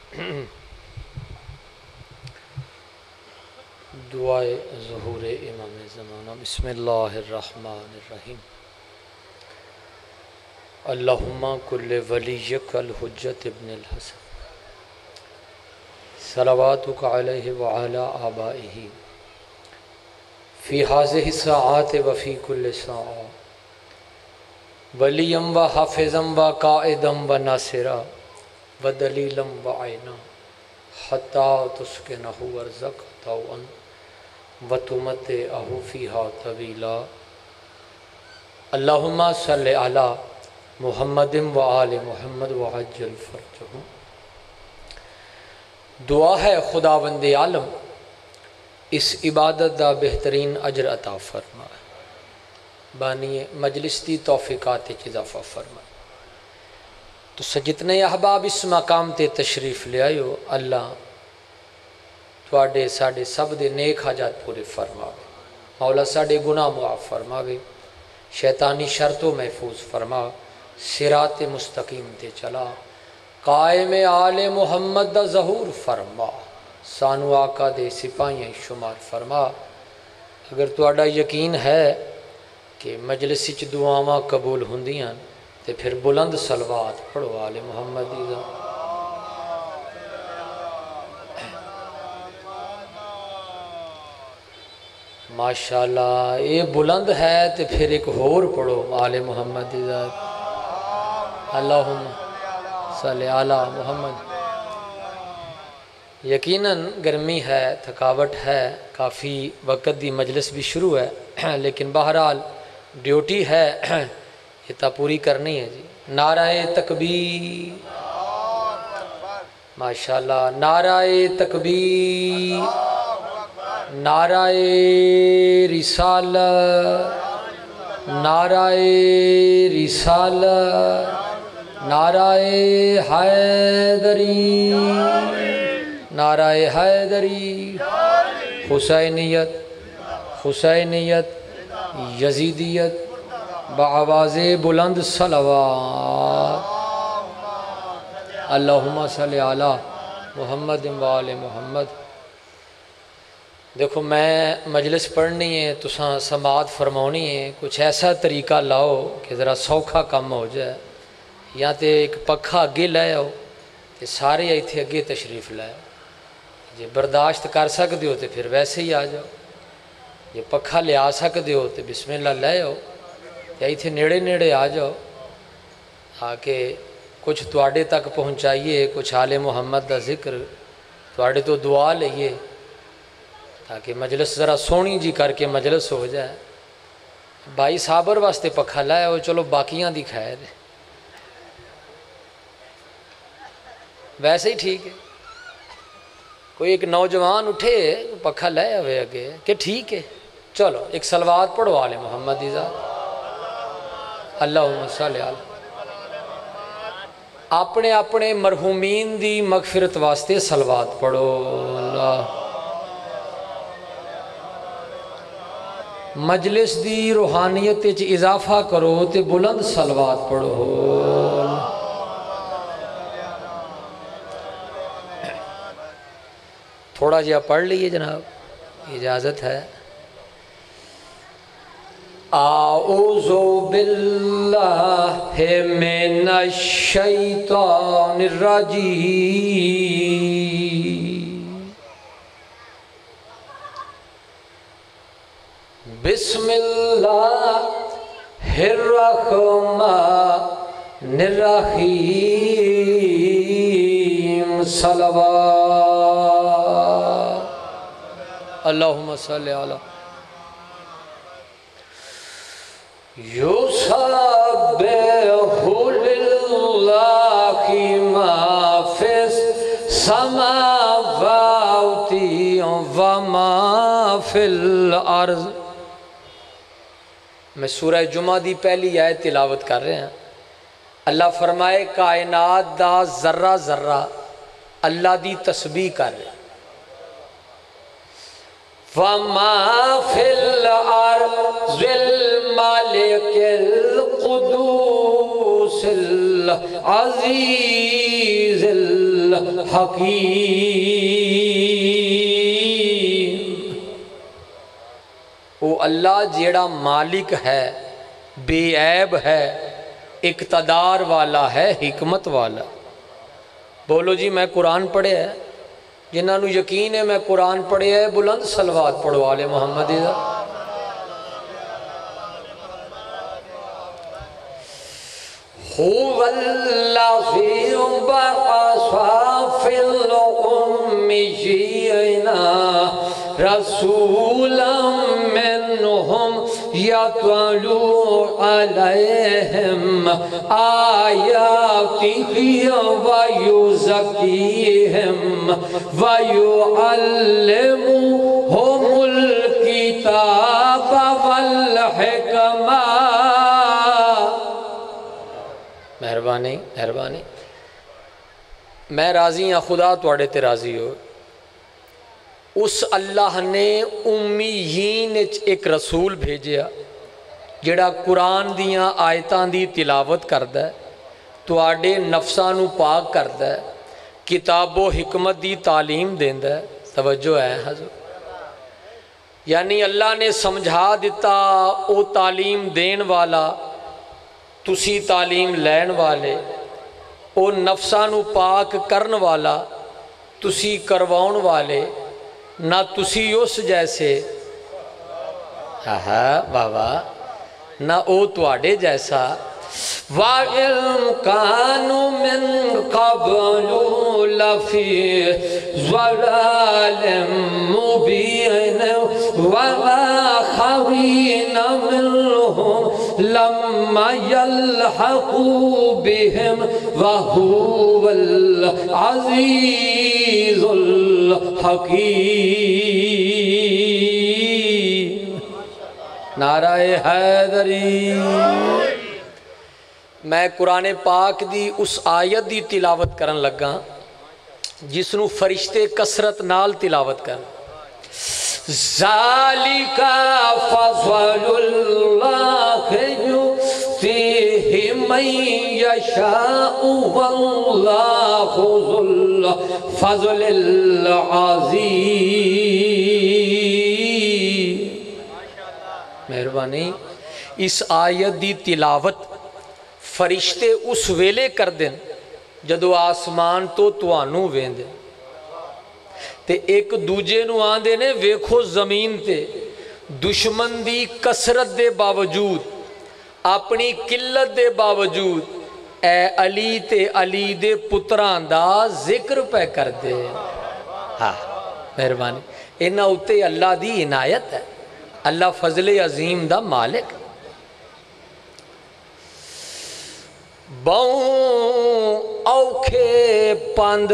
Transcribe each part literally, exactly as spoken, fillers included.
دعائے ظہور امام زمانہ۔ بسم اللہ الرحمن الرحیم۔ اللہم کل ولیک الحجت ابن الحسن صلواتک علیہ وعلی آبائہ فی ہذہ الساعات وفی کل ساعہ ولیم و حافظم و قائدم و ناصرا و دلیلم و عینا حتی تسکنہ ورزق طوعا و تمتعہ فیہا طویلا۔ اللہم صلی علی محمد و آل محمد و عجل فرجہ۔ دعا ہے خداوند عالم اس عبادت دا بہترین اجر عطا فرما، بانی مجلس دی توفیقات اضافہ فرما۔ تو سجتنے احباب اس مقام تے تشریف لے آئیو، اللہ تواڈے ساڈے سب دے نیک حاجات پورے فرماوے، مولا ساڈے گناہ معاف فرماوے، شیطانی شرطوں محفوظ فرما، صراط مستقیم تے چلا، قائم آل محمد دا ظہور فرما، سانو آقا دے سپاہیاں شمار فرما۔ اگر تواڈا یقین ہے کہ مجلس وچ دعاواں قبول ہوندیاں تے پھر بلند صلوات پڑھو آل محمد دی۔ ماشاءاللہ یہ بلند ہے تے پھر ایک اور پڑھو آل محمد دی ذات۔ اللہم صلی علی محمد۔ یقیناً گرمی ہے، تھکاوٹ ہے، کافی وقت دی مجلس بھی شروع ہے، لیکن بہرحال ڈیوٹی ہے یہ تا پوری کرنی ہے جی۔ نعرہ تکبیر، ماشاءاللہ نعرہ تکبیر، نعرہ رسالت، نعرہ رسالت، نعرہ حیدری، نعرہ حیدری، حسینیت، حسینیت، یزیدیت، بآواز بلند صلوات۔ اللہم صلی علی محمد و آل محمد۔ دیکھو میں مجلس پڑھنی ہے، تساں سماعت فرمانی ہے، کچھ ایسا طریقہ لاؤ کہ ذرا سوکھا کم ہو جائے، یا تے ایک پکھا اگے لے آؤ تے سارے ایتھے اگے تشریف لائے، جے برداشت کر سکتے ہو تے پھر ویسے ہی آ جاؤ، جے پکھا لے آ سکتے ہو تے بسم اللہ لے آؤ، یا ایتھے نیڑے نیڑے آ جاؤ، آ کے کچھ تواڈے تک پہنچائیے، کچھ آل محمد دا ذکر، تواڈے تو دعا لئیے تاکہ مجلس ذرا سونی جی کر کے مجلس ہو جائے۔ بھائی صابر واسطے پکھا لائے ہو، چلو باقیاں دی خیر ہے، ویسے ہی ٹھیک ہے۔ کوئی ایک نوجوان اٹھے پکھا لائے ہوئے اگے کہ ٹھیک ہے، چلو ایک صلوات پڑھو آل محمد دی ذات۔ اللہم صلی علی۔ اپنے اپنے مرحومین دی مغفرت واسطے صلوات پڑھو۔ اللہ مجلس دی روحانیت وچ اضافہ کرو تے بلند صلوات پڑھو۔ تھوڑا جہا پڑھ لیے جناب، اجازت ہے۔ اعوذ باللہ من الشیطان الرجیم، بسم اللہ الرحمن الرحیم، صلوات۔ اللہم صلی علی۔ یسبح للہ ما فی السماوات وما فی الارض۔ میں سورہ جمعہ دی پہلی آیت تلاوت کر رہے ہیں۔ اللہ فرمائے کائنات دا ذرہ ذرہ اللہ دی تسبیح کر رہے ہیں۔ وَمَا فِي الْأَرْضِ الْمَلِكِ الْقُدُوسِ الْعَزِيزِ الحکیم۔ وہ اللہ جیڑا مالک ہے، بے عیب ہے، اقتدار والا ہے، حکمت والا۔ بولو جی میں قرآن پڑھے ہے، جنہاں نو یقین ہے میں قرآن پڑھے ہے، بلند صلوات پڑھو آل محمد دا۔ هو الذی بعث فی الأمیین رسولا منهم یتلو علیہم آیاتہ ویزکیہم ویعلمہم الکتاب والحکمہ۔ مہربانی مہربانی، میں راضی ہاں، خدا تواڈے تے راضی ہو۔ اس اللہ نے امیین ایک رسول بھیجیا جڑا قرآن دیاں آیتاں دی تلاوت کردا ہے، تواڈے نفساں نو پاک کردا ہے، کتاب و حکمت دی تعلیم دیندا ہے۔ توجہ ہے حضور، یعنی اللہ نے سمجھا دیتا، او تعلیم دین والا، تسی تعلیم لین والے، او نفساں نو پاک کرن والا، تسی کرواؤن والے، نہ تسی اس جیسے ہاں واہ واہ، نہ او تواڈے جیسا۔ وَإِن كَانُوا مِن قَبْلُ لَفِي ضَلَالٍ مُّبِينٍ وَآخَرِينَ مِنْهُمْ لَمَّا يَلْحَقُوا بِهِمْ وَهُوَ الْعَزِيزُ الْحَكِيمُ۔ نعرہ حیدری۔ میں قرآن پاک دی اس آیت دی تلاوت کرن لگا جس نو فرشتے کثرت نال تلاوت کرن۔ ذالک فضل اللہ یؤتیہ من یشاء واللہ ذو الفضل العظیم۔ مہربانی، اس آیت دی تلاوت فرشتے اس ویلے کر دیں جدو آسمان تو توانو ویندے تے ایک دوجے نو آندے نے ویکھو زمین تے دشمن دی کثرت دے باوجود، اپنی قلت دے باوجود اے علی تے علی دے پتران دا ذکر پہ کر دے۔ ہاں مہربانی، انہاں اتے اللہ دی عنایت ہے، اللہ فضل عظیم دا مالک۔ بہوں اوکھے پاند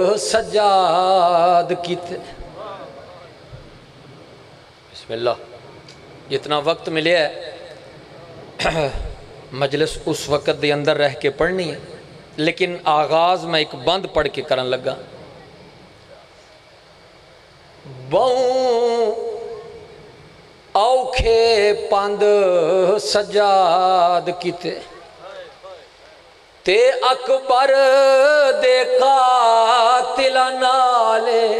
سجاد کیتے۔ بسم اللہ، جتنا وقت ملے ہے مجلس اس وقت دے اندر رہ کے پڑھنی ہے، لیکن آغاز میں ایک بند پڑھ کے کرن لگا۔ بہوں اوکھے پاند سجاد کیتے تے اکبر دے قاتل نالے،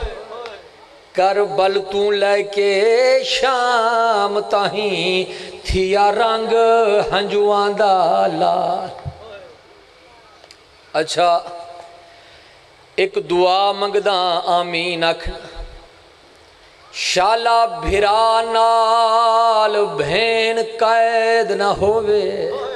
کربل تو لے کے شام تاہیں تھیا رنگ ہنجوان دا لال۔ اچھا ایک دعا منگدا آمین اکھنا، شالا بھرا نال بھین قید نہ ہووے۔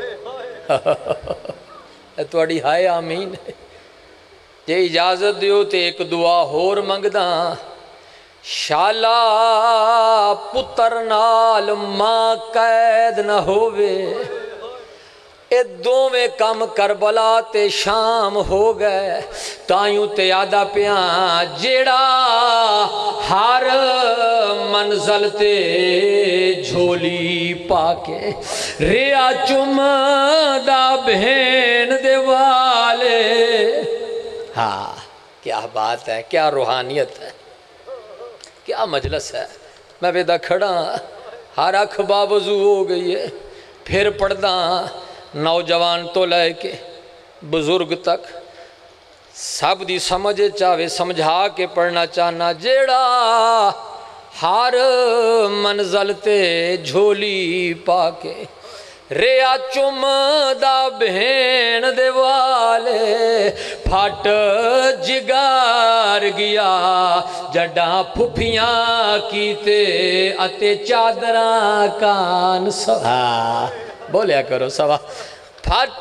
تواڈی ہائے آمین۔ جے اجازت دیو تے ایک دعا ہور منگدا، شالا پتر نال ماں قید نہ ہووے۔ اے دوویں کم کربلا تے شام ہو گئے، تائیوں تے آدھا پیاں جیڑا ہر منزل تے جھولی پاکے ریا چم دا بہن دے والے۔ ہاں کیا بات ہے، کیا روحانیت ہے، کیا مجلس ہے۔ میں بیدہ کھڑا، ہر اکھ باوضو ہو گئی ہے، پھر پڑھدا نوجوان تو لے کے بزرگ تک سب دی سمجھ چاہے سمجھا کے پڑھنا چاہنا جیڑا ہر منزل تے جھولی پا کے ریا چم دا بہن دے والے پھٹ جگار گیا جڈاں پھپھیاں کیتے اتے چادراں کان سوا بولیا کرو سوا پھٹ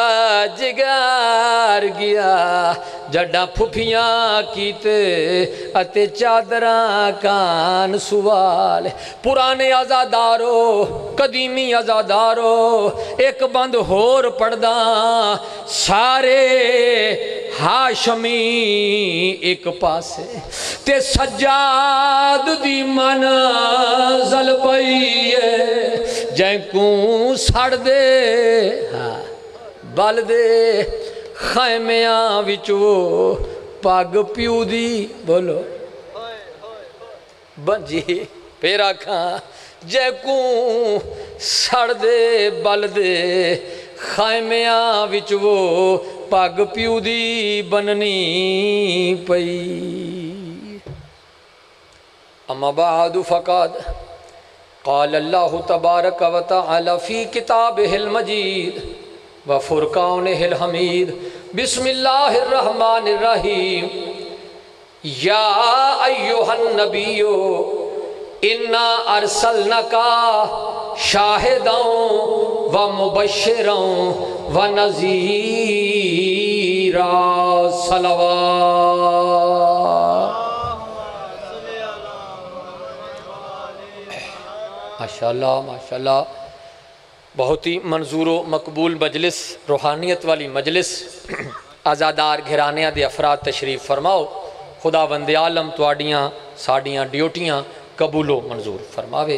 جگار گیا جڈاں پھپھیاں کیتے اتے چادراں کان سوال پرانے آزادارو قدیمی آزادارو ایک بند ہور پڑھدا سارے ہاشمی ایک پاسے تے سجاد دی منزل پئیے جائیں کوں سڑ دے بال دے خیمیاں وچو پاگ پیو دی بولو بنجی پیرا کھاں جے کوں سڑ دے بال دے خیمیاں وچو پاگ پیو دی بننی پئی اما بعد فقاد قال اللہ تبارک و تعالی فی کتابہ المجید وفرقانہ الحمید بسم اللہ الرحمن الرحیم یا ایوہ النبیو انا ارسلنکا شاہداں و مبشراں و نذیراں صلوات ماشاءاللہ ماشاءاللہ بہت ہی منظور و مقبول مجلس روحانیت والی مجلس آزادار گھرانیاں دے افراد تشریف فرماؤ خدا بند عالم تواڈیاں ساڈیاں ڈیوٹیاں قبول و منظور فرماوے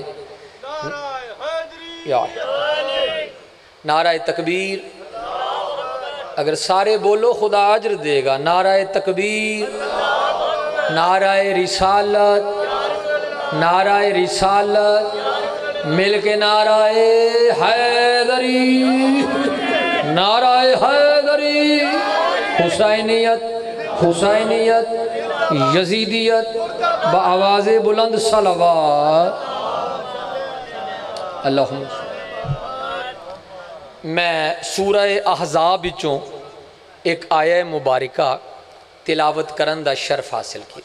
یا نعرہ تکبیر اگر سارے بولو خدا اجر دے گا نعرہ تکبیر نعرہ رسالت نعرہ رسالت مل کے نعرہ حیدری نعرہ حیدری حسینیت حسینیت یزیدیت بآواز بلند صلوات اللہم میں سورہ احزاب بچوں ایک آیہ مبارکہ تلاوت کرن دا شرف حاصل کی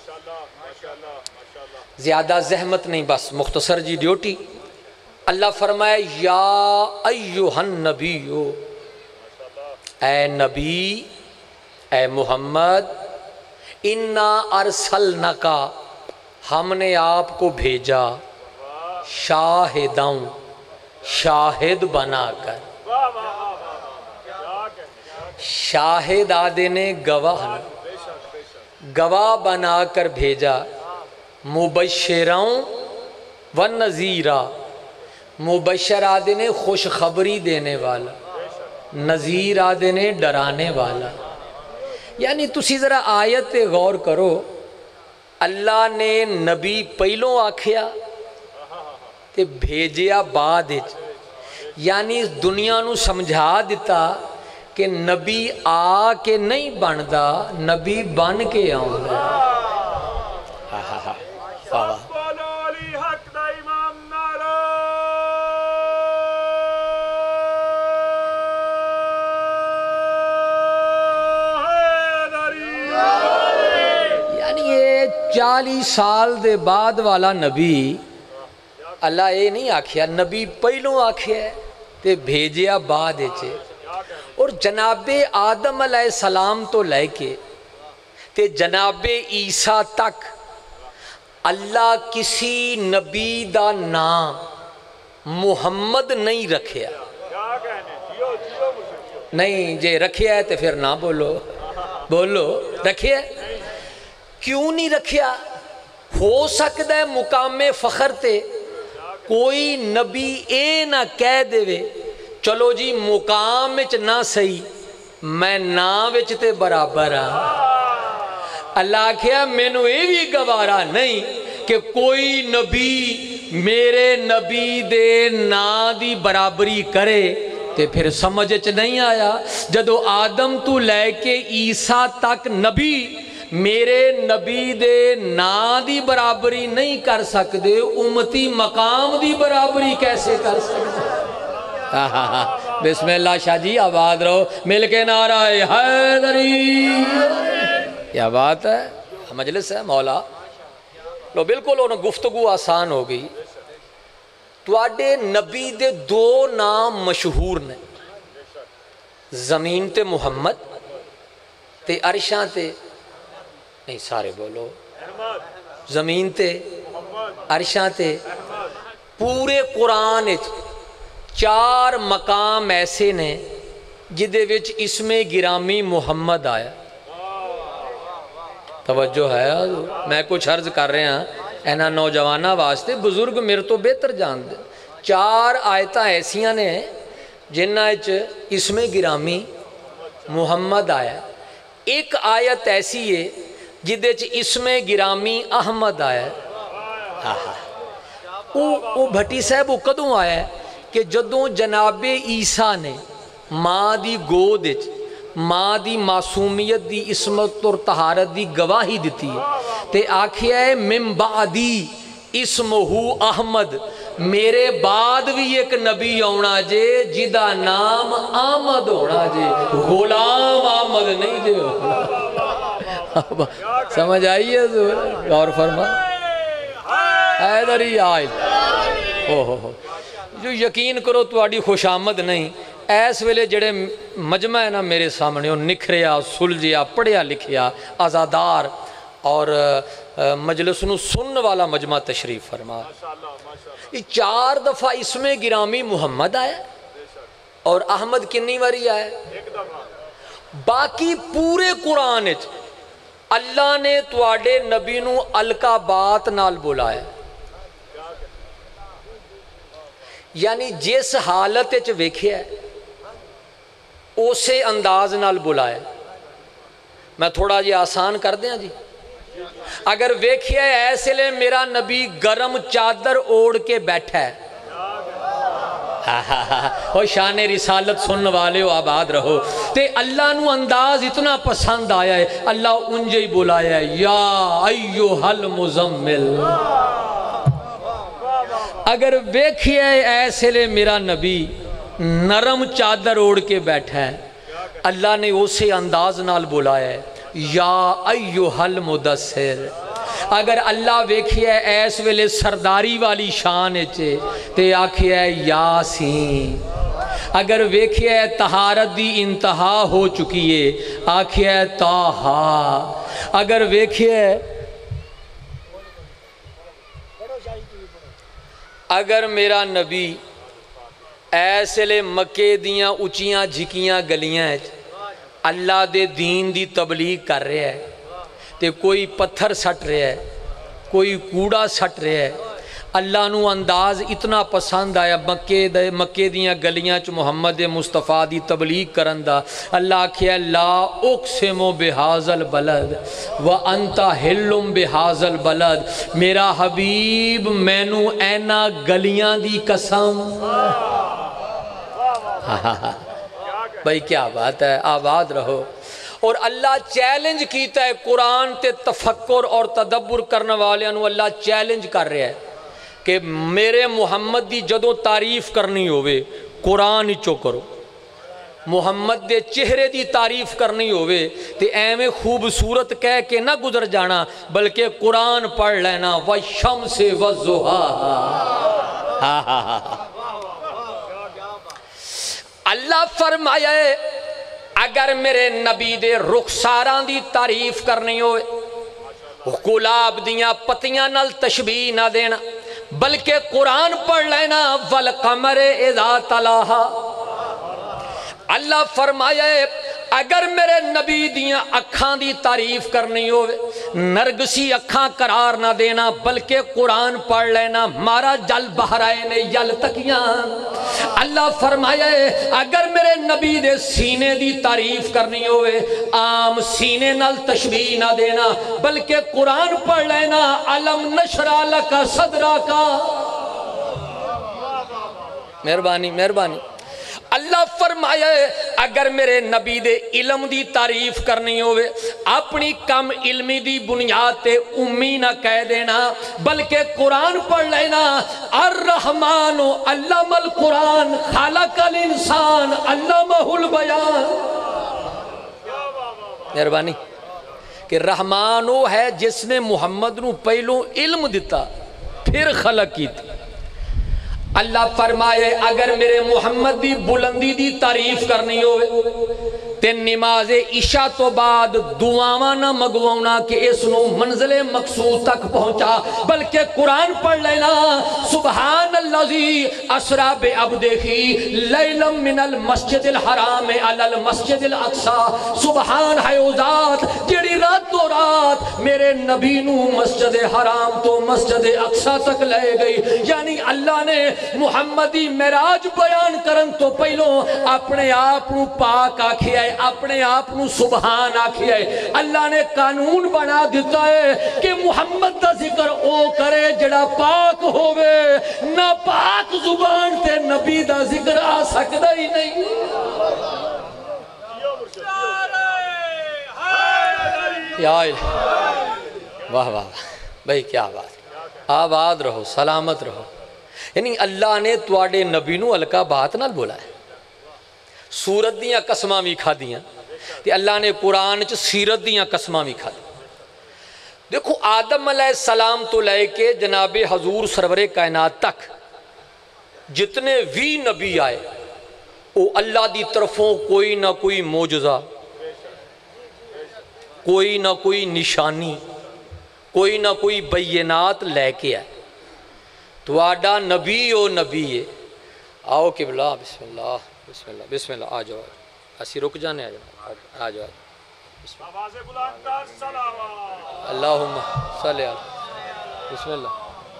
زیادہ زحمت نہیں بس مختصر جی ڈیوٹی اللہ فرمائے یا ایوہ النبیو اے نبی اے محمد انا ارسلنکا ہم نے آپ کو بھیجا شاہداں شاہد بنا کر شاہد آدھے نے گواہ گواہ بنا کر بھیجا مبشراں و نذیرا مبشر آدھے نے خوشخبری دینے والا نذیر آدھے نے ڈرانے والا یعنی تسی ذرا آیت غور کرو اللہ نے نبی پہلوں آکھیا تے بھیجیا بعد یعنی دنیا نو سمجھا دیتا کہ نبی آ کے نہیں بندا نبی بن کے آؤں گا ہاں ہاں ہاں چالیس سال دے بعد والا نبی اللہ اے نہیں آکھیا نبی پہلوں آکھیا تے بھیجیا بعد اچھے اور جناب آدم علیہ السلام تو لے کے تے جناب عیسیٰ تک اللہ کسی نبی دا نام محمد نہیں رکھیا نہیں جے رکھیا ہے تے پھر نہ بولو بولو رکھیا ہے کیوں نہیں رکھیا ہو سکتا ہے مقام فخر تے کوئی نبی اے نہ کہہ دے وے چلو جی مقام وچ نہ صحیح میں نام وچ تے برابر ہاں اللہ کہا مینوں اے بھی گوارا نہیں کہ کوئی نبی میرے نبی دے نا دی برابری کرے تے پھر سمجھ چ نہیں آیا جدو آدم تو لے کے عیسیٰ تک نبی میرے نبی دے نا دی برابری نہیں کر سکتے، امتی مقام دی برابری کیسے کر سکتے؟ بسم اللہ شاہ جی آباد رہو، مل کے نعرہ حیدری، کیا بات ہے، مجلس ہے مولا لو، بالکل انہوں گفتگو آسان ہو گئی۔ تواڈے نبی دے دو نام مشہور نے، زمین تے محمد تے عرشاں تے نہیں، سارے بولو، زمین تے عرشاں تے۔ پورے قرآن چار مقام ایسے نے جدے وچ اسم گرامی محمد آیا۔ توجہ ہے، میں کچھ عرض کر رہے ہیں اینا نوجوانہ واسطے، بزرگ میرے تو بہتر جان دے۔ چار آیتاں ایسیاں نے جنہ وچ اسم گرامی محمد آیا، ایک آیت ایسی ہے جدے چ اسم گرامی احمد آیا ہے۔ وہ بھٹی صاحب وہ کدوں آیا ہے کہ جدوں جناب عیسیٰ نے ماں دی گود وچ ماں دی معصومیت دی عصمت اور طہارت دی گواہی دیتی ہے تے آکھیا ہے من بعدی اسمہو احمد، میرے بعد بھی ایک نبی ہونا جے جدا نام آمد ہونا جے، غلام آمد نہیں جے۔ سمجھ آئیے غور فرما، حیدری آئل جو یقین کرو تواڈی خوش آمد نہیں، ایس ویلے جڑے مجمع ہے نا میرے سامنے، وہ نکھریا سلجھیا پڑھیا لکھیا آزادار اور مجلس نو سنن والا مجمع تشریف فرما۔ یہ چار دفعہ اسم گرامی محمد آیا اور احمد کنی واری آیا؟ باقی پورے قرآن وچ اللہ نے تواڈے نبی نو القابات نال بلایا، یعنی جس حالت وچ ویکھیا ہے اسے انداز نال بلایا۔ میں تھوڑا جی آسان کر دیاں جی، اگر ویکھیا ہے ایسے لئے میرا نبی گرم چادر اوڑ کے بیٹھا ہے، اور شان رسالت سنن والے ہو آباد رہو، تے اللہ نو انداز اتنا پسند آیا ہے، اللہ انجے ہی بلایا ہے یا ایوہ المزمل۔ اگر ویکھیا ہے ایسے لئے میرا نبی نرم چادر اوڑ کے بیٹھا ہے، اللہ نے اسے انداز نال بلایا ہے یا ایوہ المدثر۔ اگر اللہ ویکھیا ہے ایس ویلے سرداری والی شان چے تے آکھیا ہے یاسین۔ اگر ویکھیا ہے طہارت دی انتہا ہو چکی ہے آکھیا ہے طٰہٰ۔ اگر ویکھیا ہے اگر میرا نبی ایسے لے مکے دیاں اچیاں جھکیاں گلیاں اللہ دے دین دی تبلیغ کر رہے ہیں تے کوئی پتھر سٹ رہے ہے، کوئی کوڑا سٹ رہے ہے، اللہ نو انداز اتنا پسند آیا مکے دے مکے دیاں گلیاں چ محمد مصطفیٰ دی تبلیغ کرن دا، اللہ کہیا لا اقسم بہذا البلد وانت حل بہذا البلد، میرا حبیب مینو اینا گلیاں دی قسم۔ بھائی کیا بات ہے، آباد رہو۔ اور اللہ چیلنج کیتا ہے قرآن تے تفکر اور تدبر کرنے والے انہوں اللہ چیلنج کر رہے ہیں کہ میرے محمد دی جدو تعریف کرنی ہوئے قرآن ہی چو کرو، محمد دے چہرے دی تعریف کرنی ہوئے تے ایمیں خوبصورت کہہ کے نہ گزر جانا بلکہ قرآن پڑھ لینا وَالشَّمْسِ وَالضُّحَاهَا۔ اللہ فرمایا ہے اگر میرے نبی دے رخساراں دی تعریف کرنی ہوئے گلاب دیاں پتیاں نال تشبیہ نہ دینا بلکہ قرآن پڑھ لینا وَالْقَمَرِ اِذَا تَلَاهَا۔ اللہ فرمایا ہے اگر میرے نبی دیاں اکھاں دی تعریف کرنی ہوئے نرگسی اکھاں قرار نہ دینا بلکہ قرآن پڑھ لینا مارا جل بحرائن یل تکیاں۔ اللہ فرمایا ہے اگر میرے نبی دے سینے دی تعریف کرنی ہوئے عام سینے نال تشبیہ نہ دینا بلکہ قرآن پڑھ لینا علم نشرح لک صدرک۔ مہربانی مہربانی۔ اللہ فرمایا اگر میرے نبی دے علم دی تعریف کرنی ہوئے اپنی کم علمی دی بنیاد تے امی نہ کہہ دینا بلکہ قرآن پڑھ لینا الرحمن علم القرآن خلق الانسان علمہ البیان. مہربانی کہ رحمان وہ ہے جس نے محمد نو پہلوں علم دیتا پھر خلق کی تھی. اللہ فرمائے اگر میرے محمد دی بلندی دی تعریف کرنی ہوئے تے نماز عشاء تو بعد دعاواں نہ مگوانا کہ اس نو منزل مقصود تک پہنچا بلکہ قرآن پڑھ لینا سبحان اللذی اسرا بعبدہ لیلا من المسجد الحرام علی المسجد الاقصی. سبحان ہے او ذات جڑی رات و رات میرے نبی نو مسجد حرام تو مسجد اقصی تک لے گئی. یعنی اللہ نے محمدی معراج بیان کرن تو پہلوں اپنے آپ نو پاک آکھیا ہے اپنے آپ نو سبحان آکھیا ہے. اللہ نے قانون بنا دیتا ہے کہ محمد دا ذکر او کرے جڑا پاک ہوئے نہ پاک زبان تے نبی دا ذکر آ سکتا ہی نہیں. واہ واہ بھائی کیا بات. آباد رہو سلامت رہو. یعنی اللہ نے تواڈے نبی نو ہلکا بات نہ بولا ہے. سورت دیاں قسماں بھی کھا دیاں تے اللہ نے قرآن چ سیرت دیاں قسماں بھی کھا دیاں. دیکھو آدم علیہ السلام تو لے کے جناب حضور سرور کائنات تک جتنے بھی نبی آئے وہ اللہ دی طرفوں کوئی نہ کوئی معجزہ کوئی نہ کوئی نشانی کوئی نہ کوئی بینات لے کے آئے. تو آڈا نبی او نبی ہے. آؤ قبلہ بسم اللہ بسم اللہ بسم اللہ آ جاؤ اسی رک جانے آ جاؤ آ جاؤ اللہم صلی اللہ بسم اللہ.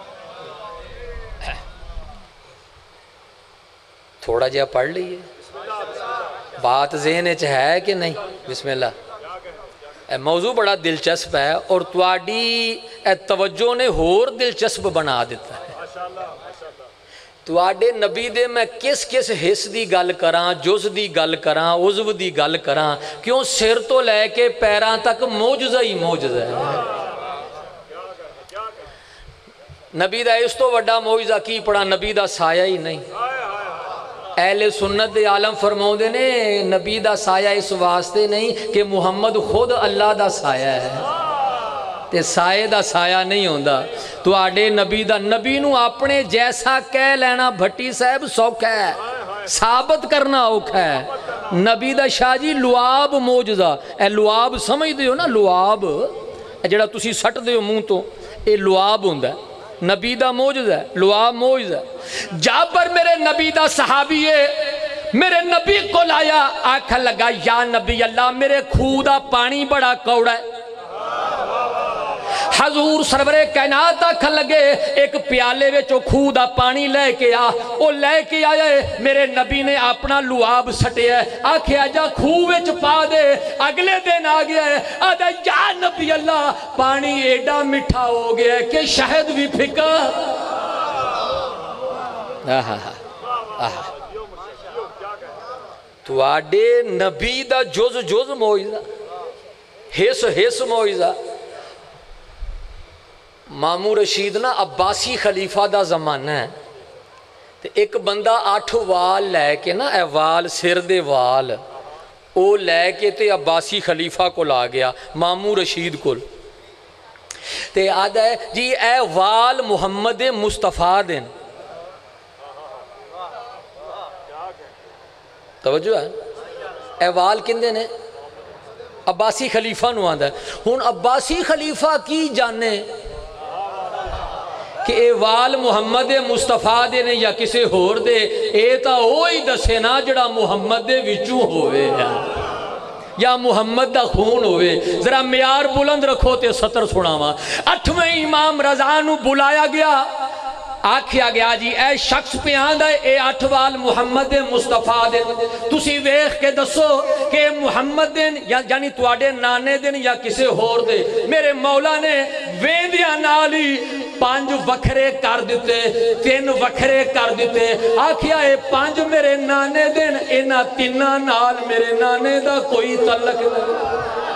تھوڑا جہا پڑھ لیے بات ذہن چ ہے کہ نہیں. بسم اللہ. موضوع بڑا دلچسپ ہے اور تواڈی توجہ نے ہور دلچسپ بنا دیتا ہے. تواڈے نبی دے میں کس کس حص دی گل کراں جز دی گل کراں عضو دی گل کراں کیوں سر تو لے کے پیراں تک معجزہ ہی معجزہ ہے. نبی دا اس تو وڈا معجزہ کی پڑا نبی دا سایہ ہی نہیں. اہل سنت دے عالم فرماؤندے نے نبی دا سایہ اس واسطے نہیں کہ محمد خود اللہ دا سایہ ہے تے سائے دا سایہ نہیں ہوندا. تو آڈے نبی دا نبی نو اپنے جیسا کہہ لینا بھٹی صاحب سوکھ ہے ثابت کرنا اوکھ ہے. نبی دا شاہ جی لعاب موجزہ اے لعاب سمجھ دیو نا لعاب جڑا تسی سٹ دیو منہ تو اے لعاب ہوندہ ہے. نبی دا موجزہ ہے لعاب موجزہ ہے. جابر میرے نبی دا صحابی ہے میرے نبی کو لایا آنکھ لگا یا نبی اللہ میرے کھو دا پانی بڑا کوڑا ہے. حضور سرور کائنات آکھن لگے ایک پیالے وچ کھو دا پانی لے کے آ. او لے کے آئے میرے نبی نے اپنا لعاب سٹے ہے آکھیا جا کھو وچ پا دے. اگلے دن آ گیا ہے آدھا یا نبی اللہ پانی ایڈا مٹھا ہو گیا ہے کہ شہد بھی پھکا. تو آڈے نبی دا جز جز معجزہ حص حص معجزہ. مامو رشید نا عباسی خلیفہ دا زمانہ ہے تے ایک بندہ آٹھ وال لے کے نا اے وال سر دے وال او لے کے تے عباسی خلیفہ کو لا گیا مامو رشید کو تے آدھا ہے جی اے وال محمد مصطفیٰ دن. توجہ ہے اے وال کن دن ہے عباسی خلیفہ نو آدھا ہے. ہون عباسی خلیفہ کی جانے کہ اے وال محمد مصطفیٰ دے نے یا کسے ہور دے اے تا ہوئی دسے نا جڑا محمد دے وچوں ہوئے یا محمد دا خون ہوئے. ذرا معیار بلند رکھو تے سطر سناواں. اٹھویں امام رضا نو بلایا گیا آکھیا گیا جی اے شخص پہ آندہ اے اٹھ وال محمد مصطفیٰ دے تسی ویخ کے دسو کہ محمد دن یعنی تواڈے نانے دن یا کسے ہور دے. میرے مولا نے ویندیاں نالی پانچ وکھرے کر دیتے تین وکھرے کر دیتے آکھیا اے پانچ میرے نانے دن اینا تینہ نال میرے نانے دا کوئی تعلق نہیں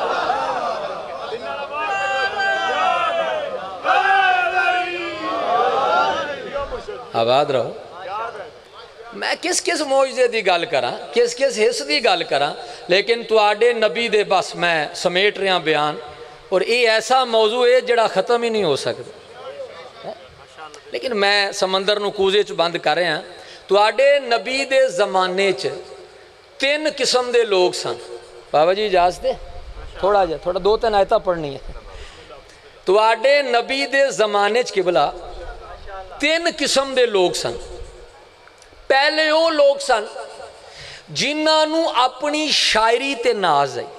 آباد رہو میں کس کس معجزے دی گل کراں کس کس حص دی گل کراں لیکن تواڈے نبی دے بس میں سمیٹ رہا بیان اور یہ ایسا موضوع ہے جڑا ختم ہی نہیں ہو سکتا لیکن میں سمندر نو کوزے چ بند کر رہا تواڈے نبی دے زمانے چ تین قسم دے لوگ سن بابا جی اجازت دے تھوڑا جا تھوڑا دو تین آیتاں پڑھنی ہے تواڈے نبی دے زمانے چ قبلہ تین قسم دے لوگ سن پہلے وہ لوگ سن جنہاں نو اپنی شاعری تے ناز آئی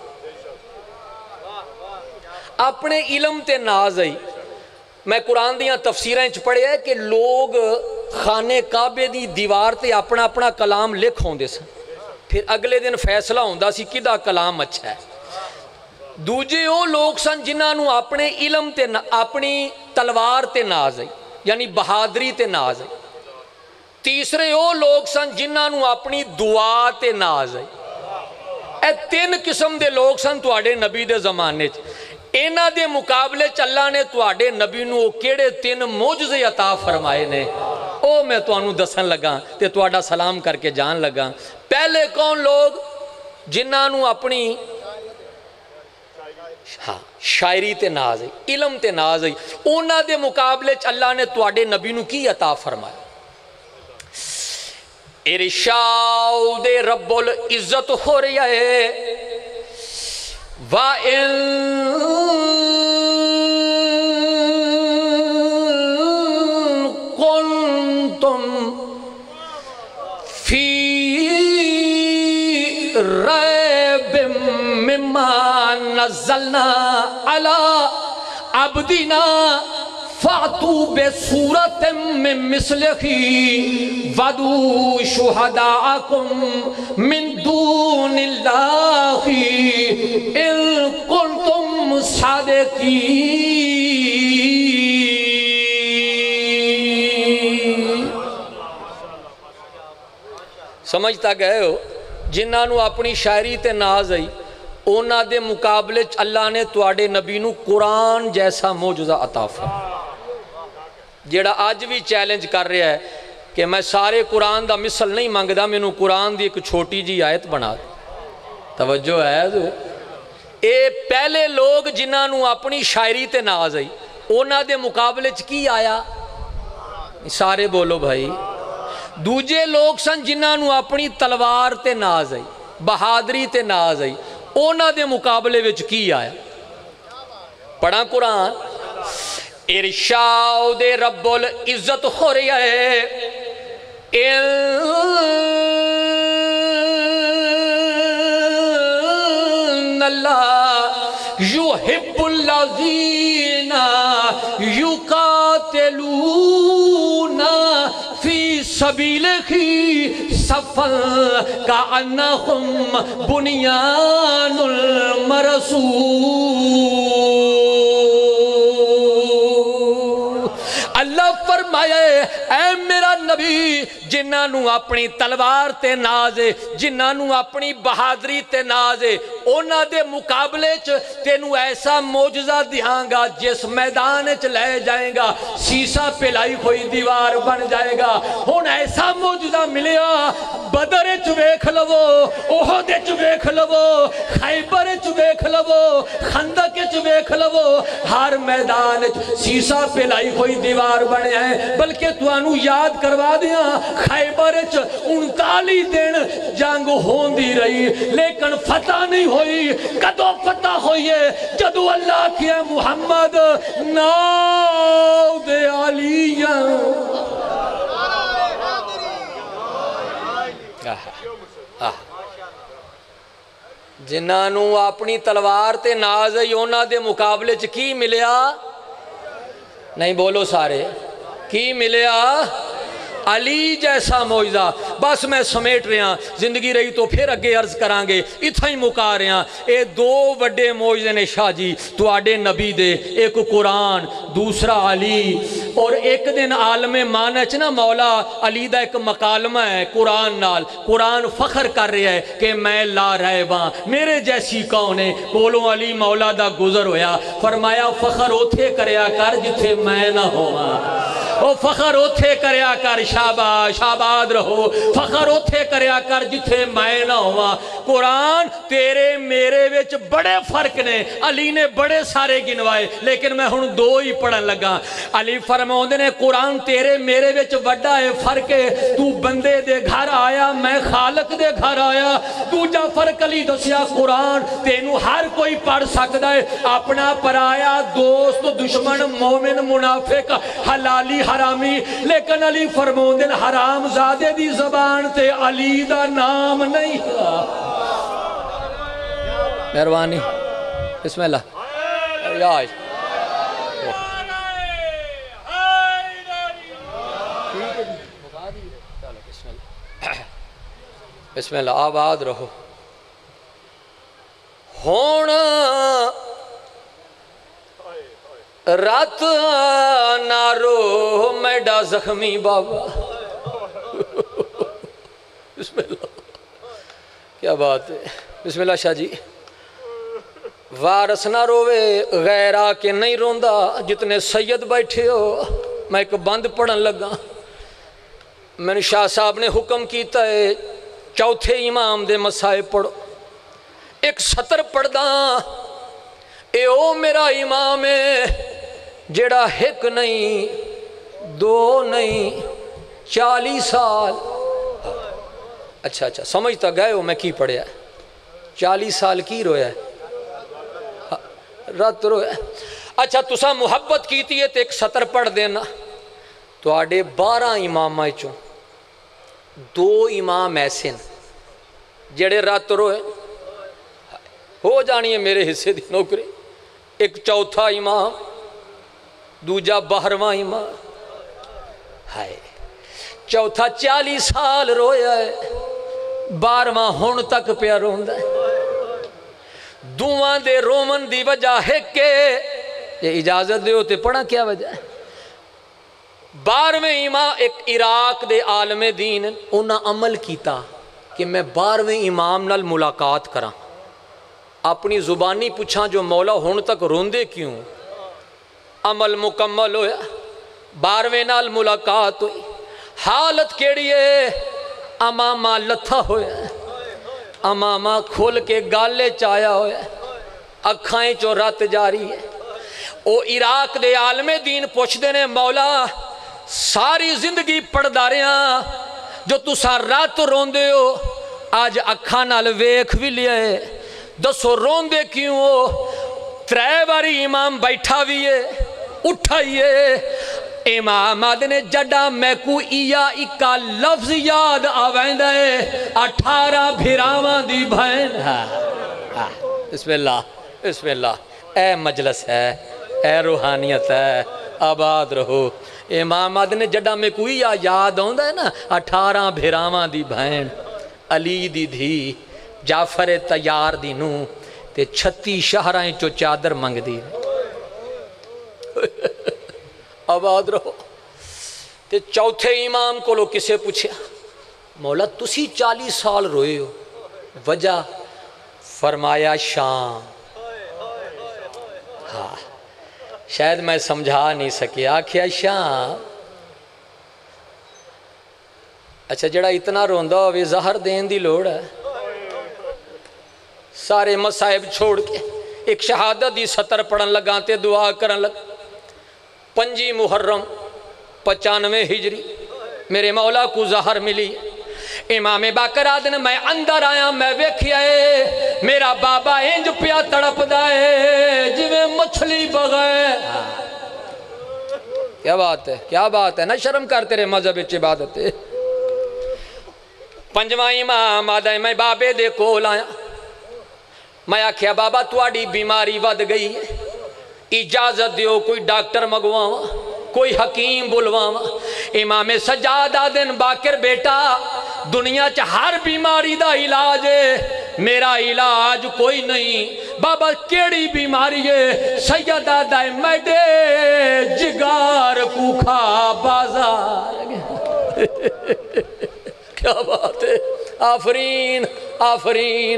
اپنے علم تے ناز آئی میں قرآن دیاں تفسیریں چ پڑھیا ہے کہ لوگ خانے کعبے دی دیوار تے اپنا اپنا کلام لکھ ہوندے سن پھر اگلے دن فیصلہ ہوندا سی کدا کلام اچھا ہے دوجے وہ لوگ سن جنہاں نو اپنے علم تے اپنی تلوار تے ناز آئی یعنی بہادری تے ناز آئی تیسرے وہ لوگ سن جنہاں نو اپنی دعا تے ناز آئی اے تین قسم دے لوگ سن تواڈے نبی دے زمانے چ اینا دے مقابلے چ اللہ نے تواڈے نبی نو کیڑے تین معجزے عطا فرمائے نے او میں تانوں دسن لگا تے تواڈا سلام کر کے جان لگا پہلے کون لوگ جنہاں نو اپنی ہاں شاعری تے ناز آئی علم تے ناز آئی اونا دے مقابلے چ اللہ نے تواڈے نبی نو کی عطا فرمایا ارشاد رب العزت ہو رہی ہے وَإِن كُنتُم فِي رَيْبٍ مِّمَّا نَزَّلْنَا عَلَىٰ عَبْدِنَا فَأْتُوا بِسُورَةٍ مِّن مِّثْلِهِ وَادْعُوا شُهَدَاءَكُم مِّن دُونِ اللَّهِ إِن كُنتُم صَادِقِينَ سمجھتا گئے ہو جنہاں نو اپنی شاعری تے ناز آئی اونا دے مقابلے چ اللہ نے تواڈے نبی نو قرآن جیسا معجزہ عطا فرمایا جیڑا آج بھی چیلنج کر رہا ہے کہ میں سارے قرآن دا مثل نہیں مانگدا میں نو قرآن دی ایک چھوٹی جی آیت بنا دے توجہ ہے تو اے پہلے لوگ جنہاں نو اپنی شاعری تے ناز آئی اونا دے مقابلے چ کی آیا سارے بولو بھائی دوجے لوگ سن جنہاں نو اپنی تلوار تے ناز آئی بہادری تے ناز آئی اونا دے مقابلے وچ کی آیا پڑھا قرآن ارشاد رب العزت ہو رہی ہے ان اللہ یحب الذین یقاتلون فی سبیلہ صفا کأنہم بنیان مرصوص اللہ فرمایا اے میرا نبی جنہاں نو اپنی تلوار تے نازے جنہاں نو اپنی بہادری تے نازے اونا دے مقابلے چ تینو ایسا معجزہ دیاں گا جس میدان چ لے جائیں گا سیسا پلائی ہوئی دیوار بن جائے گا ہن ایسا معجزہ ملیا بدر چ ویکھ لو احد چ ویکھ لو خیبر چ ویکھ لو خندق چ ویکھ لو ہر میدان چ سیسا پلائی ہوئی دیوار بنے ہیں بلکہ توانو یاد کروا دیا خیبر چ انتالی دن جنگ ہوندی رہی لیکن فتح نہیں ہوئی کدو فتح ہوئی ہے جدو اللہ کیا محمد ناؤ دے علیہ جنہاں نو اپنی تلوار تے ناز ہے یونا دے مقابلے چ کی ملیا نہیں بولو سارے کی ملیا علی جیسا معجزہ بس میں سمیٹ رہا زندگی رہی تو پھر اگے عرض کرانگے اتھا ہی مکا رہا اے دو وڈے معجزے نے شاہ جی تو آڈے نبی دے ایک قرآن دوسرا علی اور ایک دن عالم مانچ نا مولا علی دا ایک مکالمہ ہے قرآن نال، قرآن فخر کر رہا ہے کہ میں لا ریباں میرے جیسی کون ہے، کولوں علی مولا دا گزر ہویا، فرمایا فخر اوتھے کریا کر جتھے میں نہ ہوا، او فخر اوتھے کریا کر، شاباش آباد رہو، فخر اوتھے کریا کر جتھے میں نہ ہوا۔ قرآن تیرے میرے وچ بڑے فرق نے، علی نے بڑے سارے گنوائے لیکن میں ہن دو ہی پڑھن لگا۔ علی فرماؤندے نے قرآن تیرے میرے وچ بڑا ہے فرق ہے، تو بندے دے گھر آیا میں خالق دے گھر آیا۔ دوجا فرق علی دسیا قرآن تینوں ہر کوئی پڑھ سکتا ہے، اپنا پرایا دوست دشمن مومن منافق حلالی حرامی، لیکن علی فرماؤندے نے حرام زادے دی زبان تے علی دا نام نہیں۔ مہربانی بسم اللہ یاج بسم اللہ آباد رہو۔ ہونا رات نارو میڈا زخمی بابا، بسم اللہ کیا بات ہے، بسم اللہ شاہ جی۔ وارث نہ روے غیرہ کے نہیں روندہ، جتنے سید بیٹھے ہو میں ایک بند پڑھن لگا۔ میں نے شاہ صاحب نے حکم کیتا ہے چوتھے امام دے مسائے پڑھو، ایک سطر پڑھ داں اے او میرا امام ہے جڑا ہک نہیں دو نہیں چالی سال، اچھا اچھا سمجھتا گئے ہو میں کی پڑھیا ہے، چالی سال کی رویا ہے رات رویا ہے۔ اچھا تسا محبت کیتی ہے تو ایک سطر پڑھ دینا، تو آڑے بارہ امام آئے چوں دو امام ایسے ہیں جڑے رات روئے ہو جانی ہے میرے حصے دی نوکری، ایک چوتھا امام دوجا بارہواں امام، ہائے چوتھا چالی سال رویا ہے، بارہواں ہون تک پیا روندا ہے۔ دوواں دے رومن دی وجہ ہے کہ یہ اجازت دے ہوتے پڑھا کیا وجہ ہے۔ بارہویں امام ایک عراق دے عالم دین انہاں عمل کیتا کہ میں بارہویں امام نال ملاقات کراں، اپنی زبانی پوچھاں جو مولا ہون تک روندے کیوں، عمل مکمل ہویا، بارہویں نال ملاقات ہوئی، حالت کیڑی ہے، امامہ لتھا ہویا ہے، امامہ کھول کے گالے چایا ہویا ہے، اکھائیں چو رات جاری ہے۔ او عراق دے عالم دین پوچھ دینے مولا ساری زندگی پڑھ داریاں جو تسا رات روندے ہو آج اکھاں نال ویکھ بھی لیا ہے، دسو روندے کیوں ہو؟ ترے باری امام بیٹھا بھی ہے اٹھائیے، امام آدھنے جڈا میں کو ایا اکا لفظ یاد آوائندہ ہے اٹھارہ بھیراواں دی بھین۔ بسم اللہ بسم اللہ، اے مجلس ہے اے روحانیت ہے، آباد رہو۔ امام آدھنے جڈا میں کو ایا یاد آوندہ ہے نا اٹھارہ بھیراواں دی بھین، علی دی دھی جعفر تیار دی نو تے چھتی شہرائیں چو چادر منگ دی، آباد رہو۔ تے چوتھے امام کو لو کسے پوچھیا مولا تسی چالیس سال روئے ہو، وجہ فرمایا شام، ہاں شاید میں سمجھا نہیں سکیا، آکھیا شام، اچھا جڑا اتنا روندہ ہوئے زہر دین دی لوڑ ہے، سارے مسائب چھوڑ کے ایک شہادت دی سطر پڑھن لگاتے دعا کرن لگ، پنجی محرم پچانوے ہجری میرے مولا کو زہر ملی، امام باقر آدن میں اندر آیا میں ویکھیا ہے میرا بابا انج پیا تڑپ دائے جویں مچھلی بغیر۔ کیا بات ہے کیا بات ہے، نہ شرم کر تیرے مذہب اچھ عبادت ہے۔ پنجواں امام آدھا میں بابے دے کول آیا، میں آکھیا بابا تواڈی بیماری ود گئی ہے، اجازت دیو کوئی ڈاکٹر مگواواں کوئی حکیم بلواواں۔ امام سجاد آدن باقر بیٹا دنیا چ ہر بیماری دا علاج ہے، میرا علاج کوئی نہیں، بابا کیڑی بیماری ہے؟ سیدہ دائے میڈے جگار کو کھا بازار کیا بات ہے، آفرین آفرین۔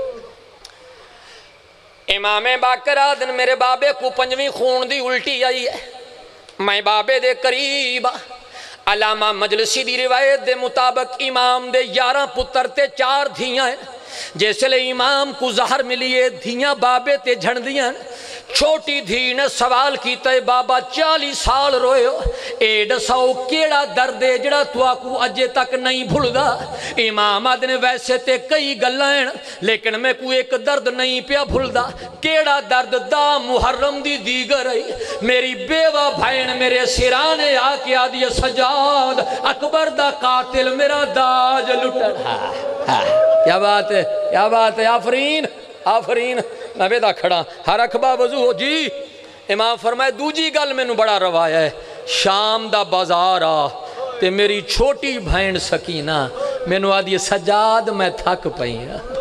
امام باقر آدن میرے بابے کو پنجویں خون دی الٹی آئی ہے، میں بابے دے قریب۔ علامہ مجلسی دی روایت دے مطابق امام دے یارہ پتر تے چار دھیاں ہیں، جیسے لے امام کو زہر ملیے دھیاں بابے تے جھن دیاں۔ چھوٹی دھی نے سوال کیتا ہے بابا چالی سال روئے ہو، ایڈ ساؤ کیڑا درد ہے جڑا تو آکو اجے تک نہیں بھول دا؟ امام آدھنے ویسے تے کئی گلائیں لیکن میں کو ایک درد نہیں پیا بھول دا۔ کیڑا درد؟ دا محرم دی دیگر ہے، میری بیوہ بھائن میرے سرانے آکے آدھی سجاد اکبر دا قاتل میرا داج لٹر۔ کیا بات ہے، کیا بات ہے، آفرین آفرین۔ میں بیدہ کھڑا ہر اکبہ وضو ہو جی۔ امام فرمائے دوجی گل میں نو بڑا روایا ہے، شام دا بازار آ تے میری چھوٹی بھائن سکینہ میں نو آدھی سجاد میں تھک پئی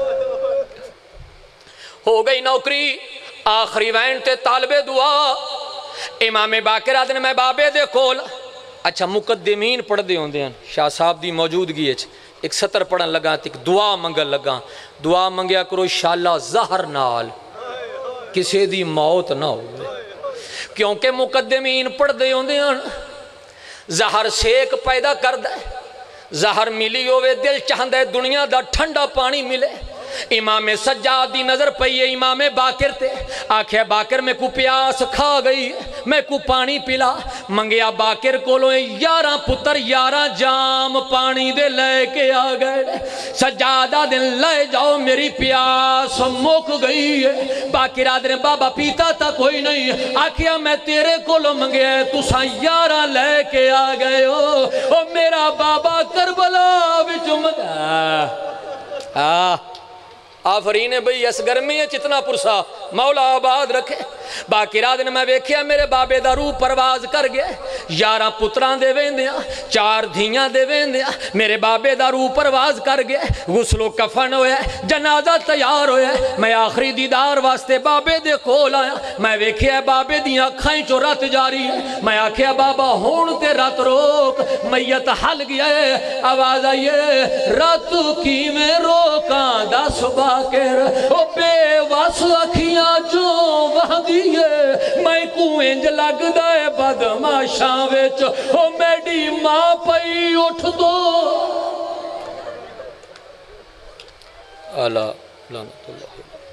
ہو گئی نوکری، آخری وین تے طالب دعا۔ امام باقر آدھنے میں بابے دے کول اچھا مقدمین پڑھ دے ہوں دے ہیں، شاہ صاحب دی موجودگی ہے، ایک سطر پڑھن لگا تک دعا منگل لگا، دعا منگیا کرو انشاءاللہ زہر نال کسی دی موت نہ ہوئے، کیونکہ مقدمین پڑھ دے ہوں دے ہیں زہر سیک پیدا کر دے، زہر ملی ہوئے دل چاہندہ ہے دنیا دا ٹھنڈا پانی ملے۔ امام سجاد دی نظر پئی ہے امام باقر تے، آکھے باقر میں کو پیاس کھا گئی، میں کو پانی پلا۔ منگیا باقر کولوں یارہ پتر یارہ جام پانی دے لے کے آ گئے۔ سجادہ دن لے جاؤ میری پیاس موک گئی ہے۔ باقر آدھنے بابا پیتا تا کوئی نہیں، آکھیا میں تیرے کولوں منگیا تساں یارہ لے کے آ گئے ہو، او میرا بابا کربلا وچ مدا۔ آہ آفرین بھئی اس گرمی ہے چتنا پرسا مولا آباد رکھے۔ باقی رات نے میں ویکھیا میرے بابے دا روح پرواز کر گیا، یارہ پتران دے ویندیاں چار دھیاں دے ویندیاں میرے بابے دا روح پرواز کر گیا۔ غسل و کفن ہویا جنازہ تیار ہویا، میں آخری دیدار واسطے بابے دے کول آیا، میں ویکھیا بابے دیاں کھائیں چو رات جاری ہے۔ میں آکھیا بابا ہون تے رات روک، میت حل گیا ہے، آواز آئیے رات کی میں روکاں دا صبح کر، او بے واس اکھیاں جو وہاں دیئے میں کو انج لگ دائے بدماشاں ویچ، او میڈی ماں پئی اٹھ دو۔ اللہ لعنت اللہ۔